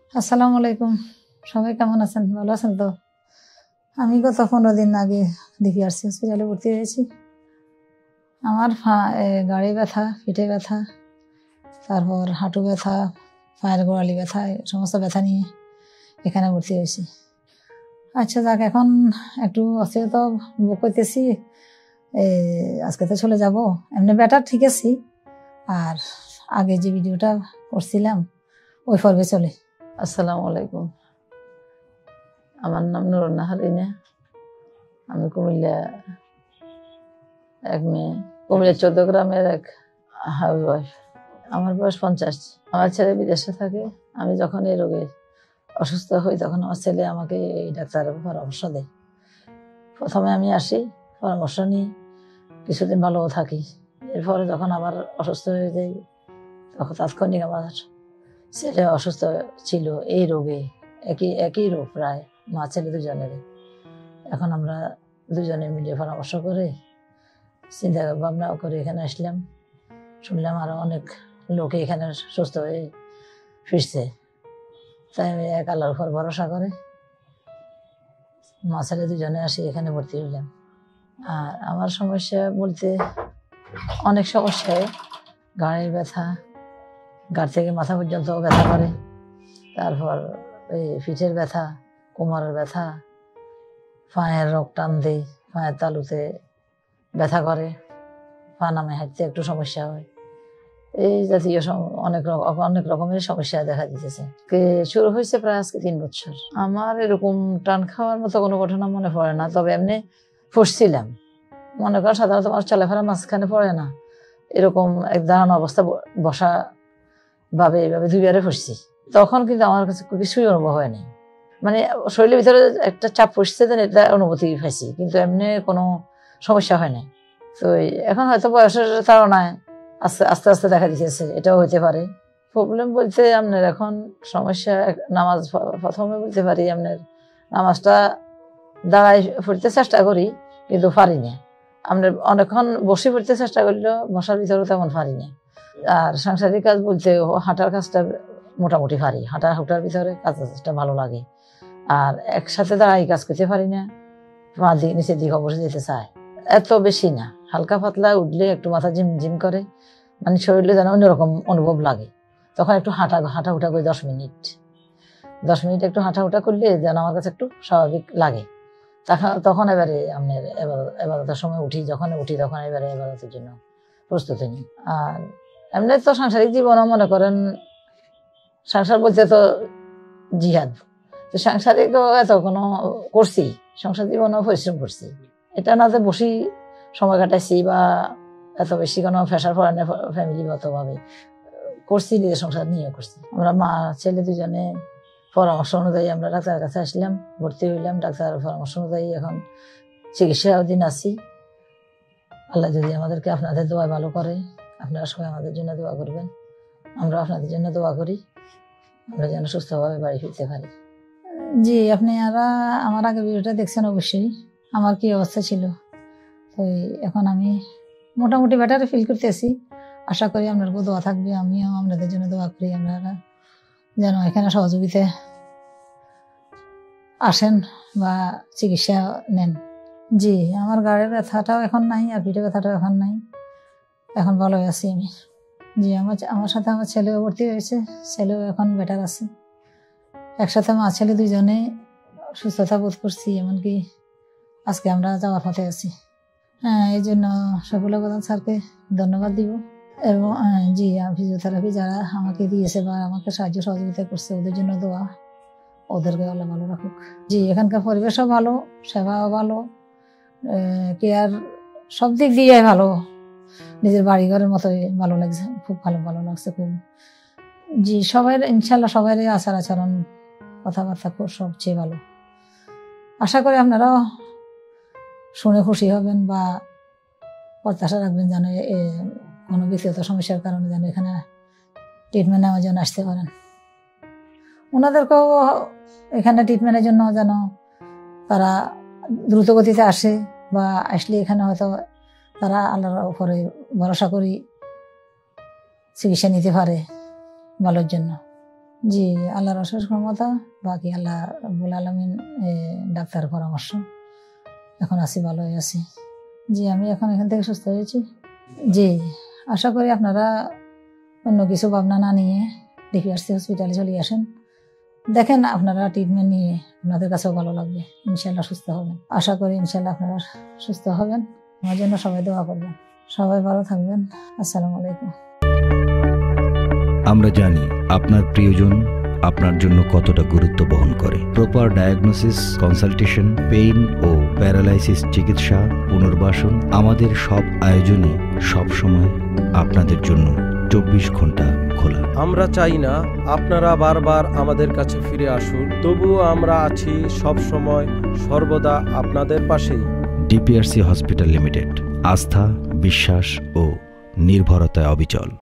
আসসালামু আলাইকুম। সবাই কেমন আছেন? ভালো আছেন তো? আমি গত 15 দিন আগে দেখে আসছি, হসপিটালে ভর্তি হয়েছি। আমার গাড়ি ব্যথা, পিঠে ব্যথা, তারপর হাঁটু ব্যথা, পায়ের গোড়ালি ব্যথা, সমস্ত ব্যথা নিয়ে এখানে ভর্তি হয়েছি। আচ্ছা যাক, এখন একটু অস্থিরতা ভোগ করতেছি। আজকে তো চলে যাব, এমনি বেটার ঠিক আছি। আর আগে যে ভিডিওটা করছিলাম ওই পর্বে চলে। আসসালামু আলাইকুম। আমার নাম নুরুন্নাহার রিনা। আমি কুমিল্লা এক মেয়ে, কুমিল্লা 14 গ্রামের এক হাউস ওয়াইফ। আমার বয়স 50। আমার ছেলে বিদেশে থাকে। আমি যখন এই রোগে অসুস্থ হই তখন আমার ছেলে আমাকে এই ডাক্তারের পরামর্শ দেয়। প্রথমে আমি আসি, পরামর্শ নিই, কিছুদিন ভালো থাকি। এরপরে যখন আবার অসুস্থ হয়ে যাই তখন তাৎক্ষণিক আমার ছেলে অসুস্থ ছিল এই রোগে, একই রোগ প্রায় মা ছেলে দুজনের। এখন আমরা দুজনে মিলে পরামর্শ করে চিন্তা ভাবনা করে এখানে আসলাম। শুনলাম আরো অনেক লোকে এখানে সুস্থ হয়ে ফিরছে, তাই আমি এক আল্লাহর উপর ভরসা করে মা ছেলে দুজনে আসি এখানে ভর্তি হইলাম। আর আমার সমস্যা বলতে অনেক সমস্যায়, ঘাড়ের ব্যথা, ঘাড় থেকে মাথা পর্যন্ত ব্যথা করে, তারপর এই পিঠের ব্যথা, কোমরের ব্যথা, পায়ের রোগ টান দেয়, পায়ের তালুতে ব্যথা করে, পা নামে হাঁটতে একটু সমস্যা হয়। এই জাতীয় অনেক রকমের সমস্যা দেখা দিতেছে। শুরু হয়েছে প্রায় আজকে 3 বছর। আমার এরকম টান খাওয়ার মতো কোনো ঘটনা মনে পড়ে না, তবে এমনি ফুসছিলাম। মনে করেন সাধারণত আমার চলাফেরা মাঝখানে পড়ে না, এরকম এক দাঁড়ানো অবস্থা বসা ভাবে এইভাবে 2বারে ফুসছি। তখন কিন্তু আমার কাছে কিছুই অনুভব হয়নি, মানে শরীরের ভিতরে একটা চাপ পড়ছে, এটা অনুভূতি পাইছি, কিন্তু এমনি কোনো সমস্যা হয় নাই। তো এখন হয়তো বয়সের তাড়নায় আস্তে আস্তে দেখা দিতেছে, এটাও হইতে পারে। প্রবলেম বলতে আপনার এখন সমস্যা নামাজ, প্রথমে বলতে পারি আপনার নামাজটা দাঁড়াই পড়তে চেষ্টা করি কিন্তু পারি না। আপনার অনেকক্ষণ বসে পড়তে চেষ্টা করলেও বসার ভিতরেও তেমন পারি না। আর সাংসারিক কাজ বলতে হাঁটার কাজটা মোটামুটি পারি, হাঁটার ভিতরে কাজটা ভালো লাগে। আর একসাথে দাঁড়াই কাজ করতে পারি না, পা দিক নিচের দিকে অবশ্যই যেতে চায়, এত বেশি না, হালকা পাতলা উঠলে একটু মাথা ঝিমঝিম করে, মানে শরীরে যেন অন্যরকম অনুভব লাগে। তখন একটু হাঁটা উঠা করে 10 মিনিট একটু হাঁটা উঠা করলে যেন আমার কাছে একটু স্বাভাবিক লাগে। তখন এবারে আপনার এবারতের সময় যখন উঠি তখন এবারে এবারতের জন্য প্রস্তুতি নিই। আর এমনি তো সাংসারিক জীবনও মনে করেন, সংসার বলতে তো জিহাদ, তো সাংসারিকও এত কোনো করছি, সংসার জীবনেও পরিশ্রম করছি। এটা না যে বসি সময় কাটাইছি বা এত বেশি কোনো প্রেশার পড়ে না, ফ্যামিলিগতভাবে করছি, নিজের সংসার নিয়ে করছি। আমরা মা ছেলে দুজনে পরামর্শ অনুযায়ী আমরা ডাক্তারের কাছে আসলাম, ভর্তি হইলাম। ডাক্তারের পরামর্শ অনুযায়ী এখন চিকিৎসা অধীন আছি। আল্লাহ যদি আমাদেরকে আপনাদের দোয়া ভালো করে, আপনারা সবাই আমাদের জন্য দোয়া করবেন, আমরা আপনাদের জন্য দোয়া করি, আমরা যেন সুস্থভাবে বাড়ি ফিরতে পারি। জি, আপনি আমার আগে ভিডিওটা দেখছেন অবশ্যই, আমার কি অবস্থা ছিল। তো এখন আমি মোটামুটি বেটার ফিল করতেছি। আশা করি আপনার দোয়া থাকবে, আমিও আপনাদের জন্য দোয়া করি আপনারা যেন এখানে সহযোগিতা আসেন বা চিকিৎসা নেন। জি, আমার গাড়ির ব্যথাটাও এখন নাই, আর পিঠে ব্যথাটাও এখন নাই, এখন ভালো আছি আমি। জি, আমার সাথে আমার ছেলেও ভর্তি হয়েছে, ছেলেও এখন বেটার আছে। একসাথে মা ছেলে দুজনে সুস্থতা বোধ করছি, এমনকি আজকে আমরা যাওয়ার পথে আছি। হ্যাঁ, এই জন্য সফুল্লা প্রধান স্যারকে ধন্যবাদ দিব। এবং জি, ফিজিওথেরাপি যারা আমাকে দিয়েছে বা আমাকে সাহায্য সহযোগিতা করছে, ওদের জন্য দোয়া, ওদেরকে আল্লাহ ভালো রাখুক। জি, এখানকার পরিবেশও ভালো, সেবাও ভালো, কেয়ার সব দিক দিয়ে ভালো, নিজের বাড়িঘরের মতোই ভালো লাগছে, খুব ভালো লাগছে খুব। জি, ইনশাল্লাহ সবাই আচার আচরণ কথাবার্তা খুব সবচেয়ে ভালো। আশা করি আপনারাও শুনে খুশি হবেন বা প্রত্যাশা রাখবেন যেন কোনো ব্যক্তিগত সমস্যার কারণে যেন এখানে ট্রিটমেন্ট নেওয়ার জন্য আসতে পারেন। ওনাদেরকেও এখানে ট্রিটমেন্টের জন্য যেন তারা দ্রুত গতিতে আসে, বা আসলে এখানে হয়তো তারা আল্লাহর উপরে ভরসা করি চিকিৎসা নিতে পারে ভালোর জন্য। জি, আল্লাহর অশেষ ক্ষমতা, বাকি আল্লাহ রাব্বুল আলামিন ডাক্তারের পরামর্শ। এখন আছি, ভালোই আছি। জি, আমি এখন এখান থেকে সুস্থ হয়েছি। জি, আশা করি আপনারা অন্য কিছু ভাবনা না নিয়ে ডিপিআরসি হসপিটালে চলে আসেন। দেখেন, আপনারা ট্রিটমেন্ট নিয়ে আপনাদের কাছেও ভালো লাগবে। ইনশাল্লাহ সুস্থ হবেন। আশা করি ইনশাল্লাহ আপনারা সুস্থ হবেন। আমার জন্য সবাই দোয়া করবেন। সবাই ভালো থাকবেন। আসসালামু আলাইকুম। আমরা জানি আপনার প্রিয়জন আপনার জন্য কতটা গুরুত্ব বহন করে। প্রপার ডায়াগনোসিস, কনসালটেশন, পেইন ও প্যারালাইসিস চিকিৎসা, পুনর্বাসন, আমাদের সব আয়োজনই সবসময় আপনাদের জন্য 24 ঘন্টা খোলা। আমরা চাই না আপনারা বারবার আমাদের কাছে ফিরে আসুন, তবুও আমরা আছি সব সময় সর্বদা আপনাদের পাশেই। ডিপিআরসি হসপিটাল লিমিটেড, আস্থা, বিশ্বাস ও নির্ভরতায় অবিচল।